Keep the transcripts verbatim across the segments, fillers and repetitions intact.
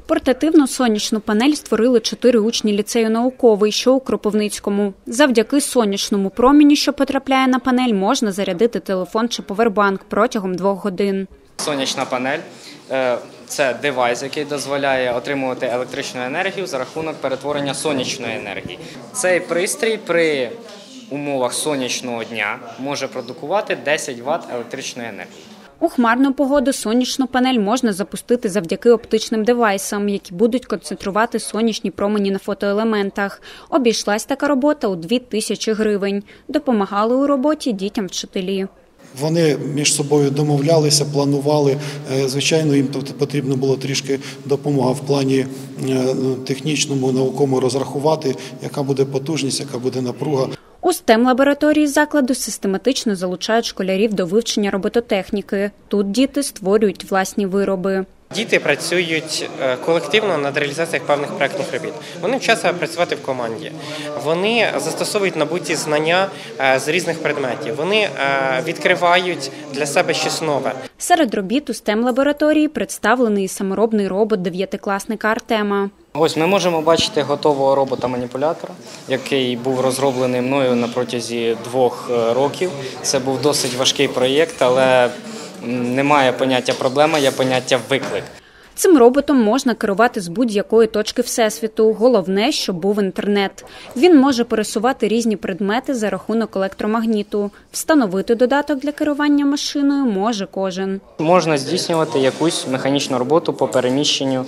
Портативну сонячну панель створили чотири учні ліцею «Науковий», що у Кропивницькому. Завдяки сонячному проміню, що потрапляє на панель, можна зарядити телефон чи повербанк протягом двох годин. Сонячна панель – це девайс, який дозволяє отримувати електричну енергію за рахунок перетворення сонячної енергії. Цей пристрій при умовах сонячного дня може продукувати десять ватт електричної енергії. У хмарну погоду сонячну панель можна запустити завдяки оптичним девайсам, які будуть концентрувати сонячні промені на фотоелементах. Обійшлась така робота у дві тисячі гривень. Допомагали у роботі дітям вчителі. Вони між собою домовлялися, планували. Звичайно, їм потрібно було трішки допомога в плані технічному, науковому розрахувати, яка буде потужність, яка буде напруга. У стем-лабораторії закладу систематично залучають школярів до вивчення робототехніки. Тут діти створюють власні вироби. Діти працюють колективно над реалізацією певних проєктних робіт. Вони вчаться працювати в команді. Вони застосовують набуті знання з різних предметів. Вони відкривають для себе щось нове. Серед робіт у стем-лабораторії представлений саморобний робот дев'ятикласника Артема. Ось ми можемо бачити готового робота-маніпулятора, який був розроблений мною на протязі двох років. Це був досить важкий проєкт, але немає поняття проблема, є поняття виклик. Цим роботом можна керувати з будь-якої точки Всесвіту. Головне, щоб був інтернет. Він може пересувати різні предмети за рахунок електромагніту. Встановити додаток для керування машиною може кожен. Можна здійснювати якусь механічну роботу по переміщенню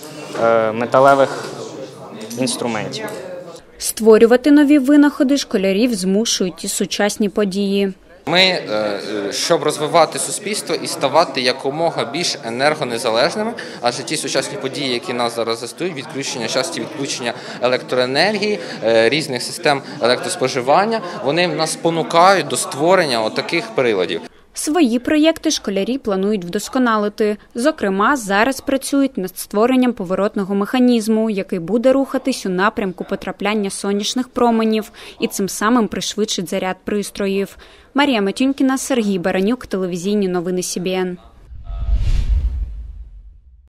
металевих інструментів. Створювати нові винаходи школярів змушують і сучасні події. Ми, щоб розвивати суспільство і ставати якомога більш енергонезалежними, адже ті сучасні події, які нас зараз застають, відключення, часті відключення електроенергії, різних систем електроспоживання, вони нас спонукають до створення отаких приладів. Свої проєкти школярі планують вдосконалити. Зокрема, зараз працюють над створенням поворотного механізму, який буде рухатись у напрямку потрапляння сонячних променів і цим самим пришвидшить заряд пристроїв. Марія Матюнькіна, Сергій Баранюк, телевізійні новини Сі Бі Ен.